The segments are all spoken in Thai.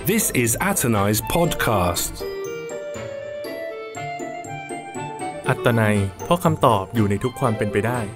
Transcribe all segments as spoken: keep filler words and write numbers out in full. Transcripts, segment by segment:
This is Atanai's podcast. อัตนัยเพราะคำตอบอยู่ในทุกความเป็นไปได้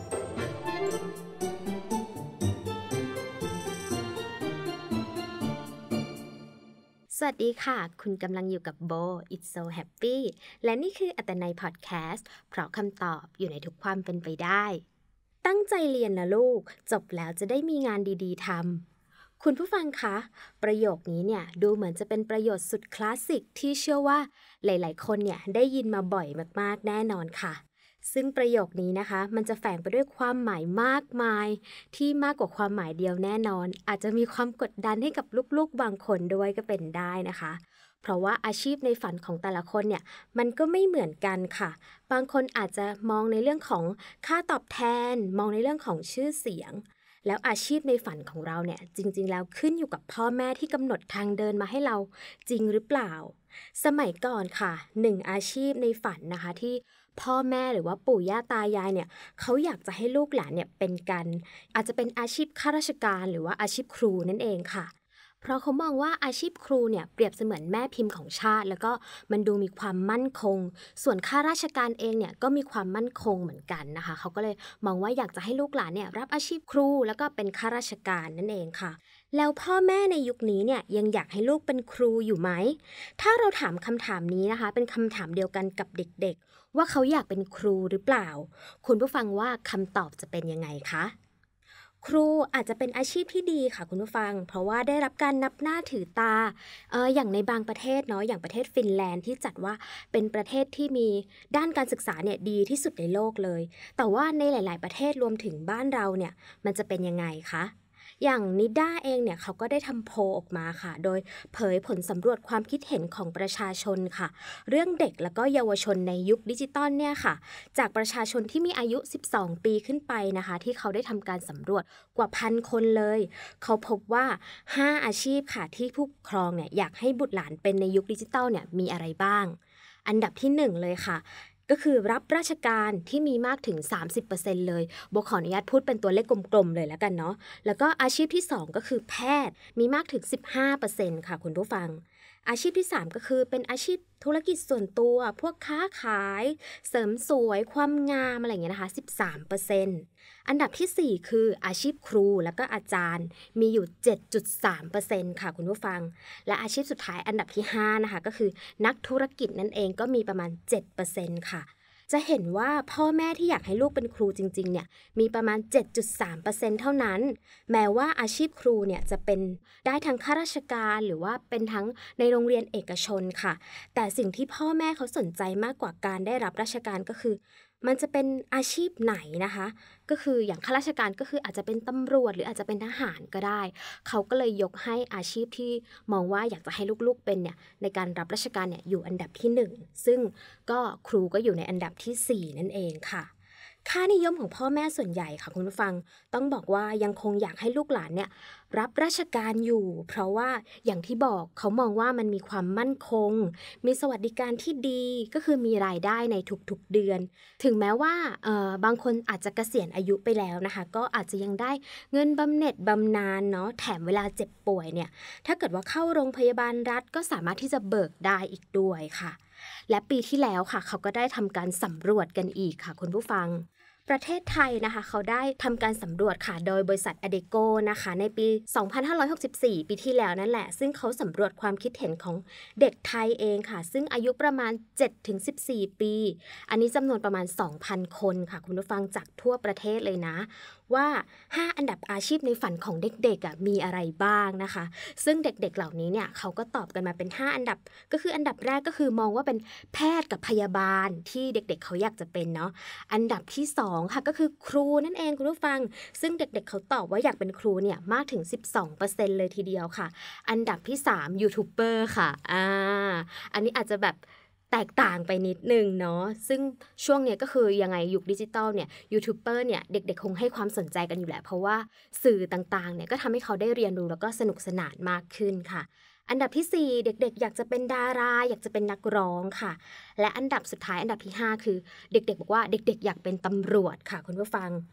สวัสดีค่ะคุณกำลังอยู่กับโบ It's so happy และนี่คืออัตนัยพอดแคสต์เพราะคำตอบอยู่ในทุกความเป็นไปได้ตั้งใจเรียนนะลูกจบแล้วจะได้มีงานดีๆทำคุณผู้ฟังคะประโยคนี้เนี่ยดูเหมือนจะเป็นประโยชน์สุดคลาสสิกที่เชื่อว่าหลายๆคนเนี่ยได้ยินมาบ่อยมากๆแน่นอนค่ะซึ่งประโยคนี้นะคะมันจะแฝงไปด้วยความหมายมากมายที่มากกว่าความหมายเดียวแน่นอนอาจจะมีความกดดันให้กับลูกๆบางคนด้วยก็เป็นได้นะคะเพราะว่าอาชีพในฝันของแต่ละคนเนี่ยมันก็ไม่เหมือนกันค่ะบางคนอาจจะมองในเรื่องของค่าตอบแทนมองในเรื่องของชื่อเสียงแล้วอาชีพในฝันของเราเนี่ยจริงๆแล้วขึ้นอยู่กับพ่อแม่ที่กำหนดทางเดินมาให้เราจริงหรือเปล่าสมัยก่อนค่ะหนึ่งอาชีพในฝันนะคะที่พ่อแม่หรือว่าปู่ย่าตายายเนี่ยเขาอยากจะให้ลูกหลานเนี่ยเป็นกันอาจจะเป็นอาชีพข้าราชการหรือว่าอาชีพครูนั่นเองค่ะเพราะเขามองว่าอาชีพครูเนี่ยเปรียบเสมือนแม่พิมพ์ของชาติแล้วก็มันดูมีความมั่นคงส่วนข้าราชการเองเนี่ยก็มีความมั่นคงเหมือนกันนะคะเขาก็เลยมองว่าอยากจะให้ลูกหลานเนี่ยรับอาชีพครูแล้วก็เป็นข้าราชการนั่นเองค่ะแล้วพ่อแม่ในยุคนี้เนี่ยยังอยากให้ลูกเป็นครูอยู่ไหมถ้าเราถามคำถามนี้นะคะเป็นคำถามเดียวกันกับเด็กๆว่าเขาอยากเป็นครูหรือเปล่าคุณผู้ฟังว่าคำตอบจะเป็นยังไงคะครูอาจจะเป็นอาชีพที่ดีค่ะคุณผู้ฟังเพราะว่าได้รับการนับหน้าถือตาเอออย่างในบางประเทศเนาะอย่างประเทศฟินแลนด์ที่จัดว่าเป็นประเทศที่มีด้านการศึกษาเนี่ยดีที่สุดในโลกเลยแต่ว่าในหลายๆประเทศรวมถึงบ้านเราเนี่ยมันจะเป็นยังไงคะอย่างนิด้าเองเนี่ยเขาก็ได้ทำโพลออกมาค่ะโดยเผยผลสำรวจความคิดเห็นของประชาชนค่ะเรื่องเด็กแล้วก็เยาวชนในยุคดิจิตอลเนี่ยค่ะจากประชาชนที่มีอายุสิบสองปีขึ้นไปนะคะที่เขาได้ทำการสำรวจกว่าพันคนเลยเขาพบว่าห้าอาชีพค่ะที่ผู้ปกครองเนี่ยอยากให้บุตรหลานเป็นในยุคดิจิตอลเนี่ยมีอะไรบ้างอันดับที่หนึ่งเลยค่ะก็คือรับราชการที่มีมากถึง สามสิบเปอร์เซ็นต์ เลยโบขออนุญาตพูดเป็นตัวเลขกลมๆเลยแล้วกันเนาะแล้วก็อาชีพที่สองก็คือแพทย์มีมากถึง สิบห้าเปอร์เซ็นต์ ค่ะคุณผู้ฟังอาชีพที่สามก็คือเป็นอาชีพธุรกิจส่วนตัวพวกค้าขายเสริมสวยความงามอะไรอย่างเงี้ยนะคะ สิบสามเปอร์เซ็นต์ อันดับที่สี่คืออาชีพครูแล้วก็อาจารย์มีอยู่ เจ็ดจุดสามเปอร์เซ็นต์ ค่ะคุณผู้ฟังและอาชีพสุดท้ายอันดับที่ห้านะคะก็คือนักธุรกิจนั่นเองก็มีประมาณ เจ็ดเปอร์เซ็นต์ ค่ะจะเห็นว่าพ่อแม่ที่อยากให้ลูกเป็นครูจริงๆเนี่ยมีประมาณ เจ็ดจุดสามเปอร์เซ็นต์ เท่านั้นแม้ว่าอาชีพครูเนี่ยจะเป็นได้ทั้งข้าราชการหรือว่าเป็นทั้งในโรงเรียนเอกชนค่ะแต่สิ่งที่พ่อแม่เขาสนใจมากกว่าการได้รับราชการก็คือมันจะเป็นอาชีพไหนนะคะก็คืออย่างข้าราชการก็คืออาจจะเป็นตำรวจหรืออาจจะเป็นทหารก็ได้เขาก็เลยยกให้อาชีพที่มองว่าอยากจะให้ลูกๆเป็นเนี่ยในการรับราชการเนี่ยอยู่อันดับที่หนึ่งซึ่งก็ครูก็อยู่ในอันดับที่สี่นั่นเองค่ะค่านิยมของพ่อแม่ส่วนใหญ่ค่ะคุณผู้ฟังต้องบอกว่ายังคงอยากให้ลูกหลานเนี่ยรับราชการอยู่เพราะว่าอย่างที่บอกเขามองว่ามันมีความมั่นคงมีสวัสดิการที่ดีก็คือมีรายได้ในทุกๆเดือนถึงแม้ว่าเอ่อบางคนอาจจะเกษียณอายุไปแล้วนะคะก็อาจจะยังได้เงินบำเหน็จบำนาญเนาะแถมเวลาเจ็บป่วยเนี่ยถ้าเกิดว่าเข้าโรงพยาบาลรัฐก็สามารถที่จะเบิกได้อีกด้วยค่ะและปีที่แล้วค่ะเขาก็ได้ทำการสำรวจกันอีกค่ะคุณผู้ฟังประเทศไทยนะคะเขาได้ทำการสำรวจค่ะโดยบริษัท Adecco นะคะในปี สองพันห้าร้อยหกสิบสี่ ปีที่แล้วนั่นแหละซึ่งเขาสำรวจความคิดเห็นของเด็กไทยเองค่ะซึ่งอายุประมาณ เจ็ดถึงสิบสี่ ปีอันนี้จำนวนประมาณ สองพัน คนค่ะคุณผู้ฟังจากทั่วประเทศเลยนะว่าห้าอันดับอาชีพในฝันของเด็กๆอ่ะมีอะไรบ้างนะคะซึ่งเด็กๆเหล่านี้เนี่ยเขาก็ตอบกันมาเป็นห้าอันดับก็คืออันดับแรกก็คือมองว่าเป็นแพทย์กับพยาบาลที่เด็กๆเขาอยากจะเป็นเนาะอันดับที่สองค่ะก็คือครูนั่นเองคุณผู้ฟังซึ่งเด็กๆเขาตอบว่าอยากเป็นครูเนี่ยมากถึง สิบสองเปอร์เซ็นต์ เลยทีเดียวค่ะอันดับที่สามยูทูบเบอร์ค่ะอ่าอันนี้อาจจะแบบแตกต่างไปนิดนึงเนาะซึ่งช่วงเนี้ยก็คือยังไงยุคดิจิตอลเนี่ยยูทูบเบอร์เนี่ยเด็กๆคงให้ความสนใจกันอยู่แหละเพราะว่าสื่อต่างๆเนี่ยก็ทำให้เขาได้เรียนรู้แล้วก็สนุกสนานมากขึ้นค่ะอันดับที่สี่เด็กๆอยากจะเป็นดาราอยากจะเป็นนักร้องค่ะและอันดับสุดท้ายอันดับที่ห้าคือเด็กๆบอกว่าเด็กๆอยากเป็นตำรวจค่ะคุณผู้ฟัง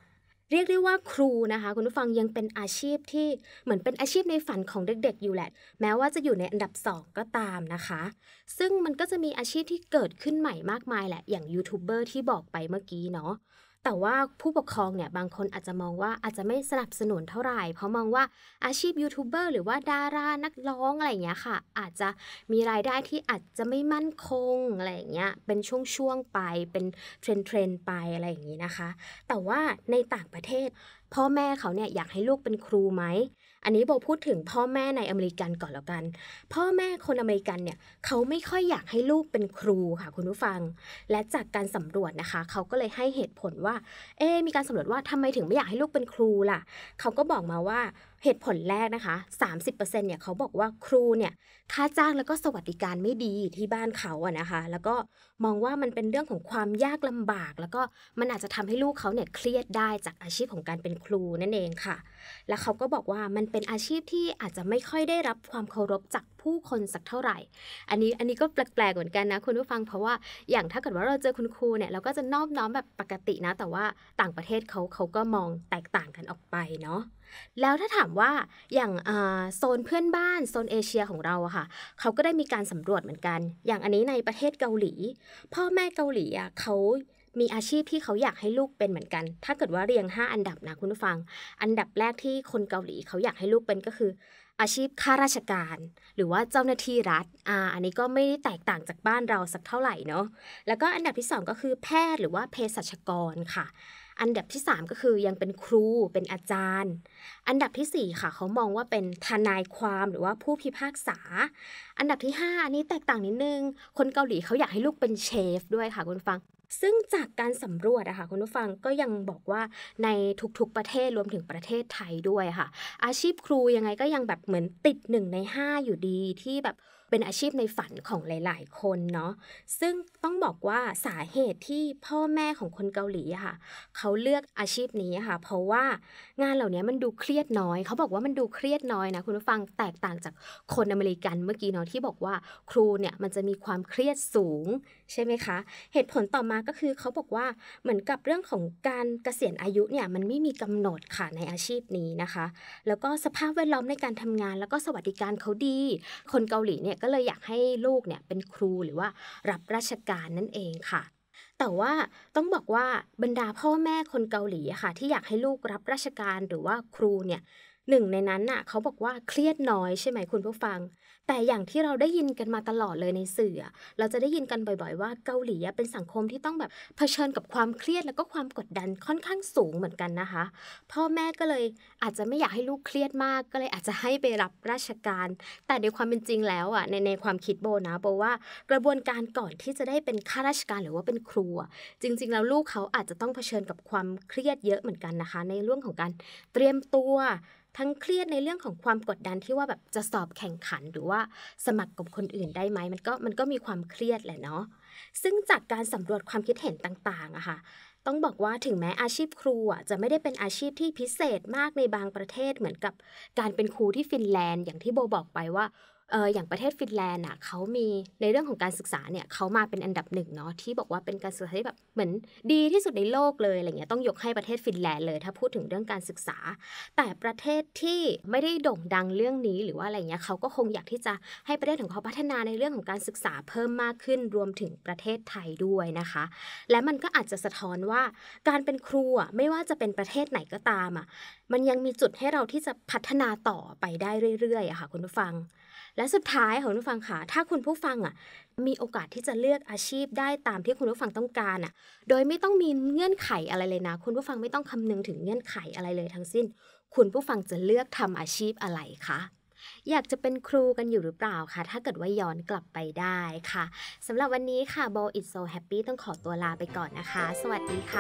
เรียกได้ว่าครูนะคะคุณผู้ฟังยังเป็นอาชีพที่เหมือนเป็นอาชีพในฝันของเด็กๆอยู่แหละแม้ว่าจะอยู่ในอันดับสองก็ตามนะคะซึ่งมันก็จะมีอาชีพที่เกิดขึ้นใหม่มากมายแหละอย่างยูทูบเบอร์ที่บอกไปเมื่อกี้เนาะแต่ว่าผู้ปกครองเนี่ยบางคนอาจจะมองว่าอาจจะไม่สนับสนุนเท่าไหร่เพราะมองว่าอาชีพยูทูบเบอร์หรือว่าดารานักร้องอะไรอย่างเงี้ยค่ะอาจจะมีรายได้ที่อาจจะไม่มั่นคงอะไรอย่างเงี้ยเป็นช่วงๆไปเป็นเทรนด์ๆไปอะไรอย่างงี้นะคะแต่ว่าในต่างประเทศพ่อแม่เขาเนี่ยอยากให้ลูกเป็นครูไหมอันนี้โบพูดถึงพ่อแม่ในอเมริกันก่อนแล้วกันพ่อแม่คนอเมริกันเนี่ยเขาไม่ค่อยอยากให้ลูกเป็นครูค่ะคุณผู้ฟังและจากการสำรวจนะคะเขาก็เลยให้เหตุผลว่าเอ๊ะมีการสำรวจว่าทำไมถึงไม่อยากให้ลูกเป็นครูล่ะเขาก็บอกมาว่าเหตุผลแรกนะคะ สามสิบเปอร์เซ็นต์ เนี่ยเขาบอกว่าครูเนี่ยค่าจ้างแล้วก็สวัสดิการไม่ดีที่บ้านเขาอะนะคะแล้วก็มองว่ามันเป็นเรื่องของความยากลำบากแล้วก็มันอาจจะทำให้ลูกเขาเนี่ยเครียดได้จากอาชีพของการเป็นครูนั่นเองค่ะแล้วเขาก็บอกว่ามันเป็นอาชีพที่อาจจะไม่ค่อยได้รับความเคารพจากผู้คนสักเท่าไหร่อันนี้อันนี้ก็แปลกๆเหมือนกันนะคุณผู้ฟังเพราะว่าอย่างถ้าเกิดว่าเราเจอคุณครูเนี่ยเราก็จะนอบน้อมแบบปกตินะแต่ว่าต่างประเทศเขาเขาก็มองแตกต่างกันออกไปเนาะแล้วถ้าถามว่าอย่างโซนเพื่อนบ้านโซนเอเชียของเราอะค่ะเขาก็ได้มีการสำรวจเหมือนกันอย่างอันนี้ในประเทศเกาหลีพ่อแม่เกาหลีอะเขามีอาชีพที่เขาอยากให้ลูกเป็นเหมือนกันถ้าเกิดว่าเรียงห้าอันดับนะคุณผู้ฟังอันดับแรกที่คนเกาหลีเขาอยากให้ลูกเป็นก็คืออาชีพข้าราชการหรือว่าเจ้าหน้าที่รัฐอ่าอันนี้ก็ไม่ได้แตกต่างจากบ้านเราสักเท่าไหร่เนาะแล้วก็อันดับที่สองก็คือแพทย์หรือว่าเภสัชกรค่ะอันดับที่สามก็คือยังเป็นครูเป็นอาจารย์อันดับที่สี่ค่ะเขามองว่าเป็นทนายความหรือว่าผู้พิพากษาอันดับที่ห้าอันนี้แตกต่างนิดนึงคนเกาหลีเขาอยากให้ลูกเป็นเชฟด้วยค่ะคุณฟังซึ่งจากการสำรวจอะค่ะคุณผู้ฟังก็ยังบอกว่าในทุกๆประเทศรวมถึงประเทศไทยด้วยค่ะอาชีพครูยังไงก็ยังแบบเหมือนติดหนึ่งในห้าอยู่ดีที่แบบเป็นอาชีพในฝันของหลายๆคนเนาะซึ่งต้องบอกว่าสาเหตุที่พ่อแม่ของคนเกาหลีอะค่ะเขาเลือกอาชีพนี้ค่ะเพราะว่างานเหล่านี้มันดูเครียดน้อยเขาบอกว่ามันดูเครียดน้อยนะคุณผู้ฟังแตกต่างจากคนอเมริกันเมื่อกี้เนาะที่บอกว่าครูเนี่ยมันจะมีความเครียดสูงใช่ไหมคะเหตุผลต่อมาก็คือเขาบอกว่าเหมือนกับเรื่องของการเกษียณอายุเนี่ยมันไม่มีกำหนดค่ะในอาชีพนี้นะคะแล้วก็สภาพแวดล้อมในการทำงานแล้วก็สวัสดิการเขาดีคนเกาหลีเนี่ยก็เลยอยากให้ลูกเนี่ยเป็นครูหรือว่ารับราชการนั่นเองค่ะแต่ว่าต้องบอกว่าบรรดาพ่อแม่คนเกาหลีอะค่ะที่อยากให้ลูกรับราชการหรือว่าครูเนี่ยหนึ่งในนั้นน่ะเขาบอกว่าเครียดน้อยใช่ไหมคุณผู้ฟังแต่อย่างที่เราได้ยินกันมาตลอดเลยในสื่อเราจะได้ยินกันบ่อยๆว่าเกาหลีเป็นสังคมที่ต้องแบบเผชิญกับความเครียดแล้วก็ความกดดันค่อนข้างสูงเหมือนกันนะคะพ่อแม่ก็เลยอาจจะไม่อยากให้ลูกเครียดมากก็เลยอาจจะให้ไปรับราชการแต่ในความเป็นจริงแล้วอ่ะในในความคิดโบนะโบว่ากระบวนการก่อนที่จะได้เป็นข้าราชการหรือว่าเป็นครูจริงๆแล้วลูกเขาอาจจะต้องเผชิญกับความเครียดเยอะเหมือนกันนะคะในเรื่องของการเตรียมตัวทั้งเครียดในเรื่องของความกดดันที่ว่าแบบจะสอบแข่งขันหรือว่าสมัครกับคนอื่นได้ไหมมันก็มันก็มีความเครียดแหละเนาะซึ่งจากการสำรวจความคิดเห็นต่างๆอะค่ะต้องบอกว่าถึงแม้อาชีพครูอะจะไม่ได้เป็นอาชีพที่พิเศษมากในบางประเทศเหมือนกับการเป็นครูที่ฟินแลนด์อย่างที่โบบอกไปว่าเอออย่างประเทศฟินแลนด์อ่ะเขามีในเรื่องของการศึกษาเนี่ยเขามาเป็นอันดับหนึ่งเนาะที่บอกว่าเป็นการศึกษาที่แบบเหมือนดีที่สุดในโลกเลยอะไรเงี้ยต้องยกให้ประเทศฟินแลนด์เลยถ้าพูดถึงเรื่องการศึกษาแต่ประเทศที่ไม่ได้โด่งดังเรื่องนี้หรือว่าอะไรเงี้ยเขาก็คงอยากที่จะให้ประเทศของเขาพัฒนาในเรื่องของการศึกษาเพิ่มมากขึ้นรวมถึงประเทศไทยด้วยนะคะและมันก็อาจจะสะท้อนว่าการเป็นครูอ่ะไม่ว่าจะเป็นประเทศไหนก็ตามอ่ะมันยังมีจุดให้เราที่จะพัฒนาต่อไปได้เรื่อยๆอะค่ะคุณผู้ฟังและสุดท้ายค่ะคุณผู้ฟังค่ะถ้าคุณผู้ฟังอ่ะมีโอกาสที่จะเลือกอาชีพได้ตามที่คุณผู้ฟังต้องการอ่ะโดยไม่ต้องมีเงื่อนไขอะไรเลยนะคุณผู้ฟังไม่ต้องคำนึงถึงเงื่อนไขอะไรเลยทั้งสิ้นคุณผู้ฟังจะเลือกทำอาชีพอะไรคะอยากจะเป็นครูกันอยู่หรือเปล่าคะถ้าเกิดว่าย้อนกลับไปได้ค่ะสำหรับวันนี้ค่ะ Bo It's So Happy ต้องขอตัวลาไปก่อนนะคะสวัสดีค่ะ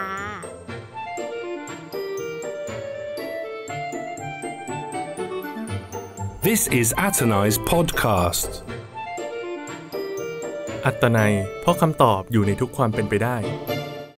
This is Atanai's podcast. อัตนัยเพราะคำตอบอยู่ในทุกความเป็นไปได้